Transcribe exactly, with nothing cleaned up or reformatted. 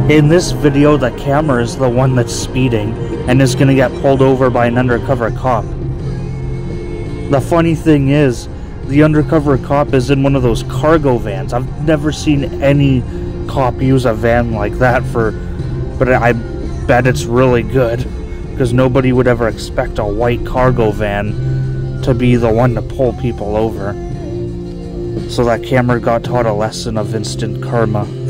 In this video, the camera is the one that's speeding and is gonna get pulled over by an undercover cop. The funny thing is, the undercover cop is in one of those cargo vans. I've never seen any cop use a van like that for, but I bet it's really good, because nobody would ever expect a white cargo van to be the one to pull people over. So that camera got taught a lesson of instant karma.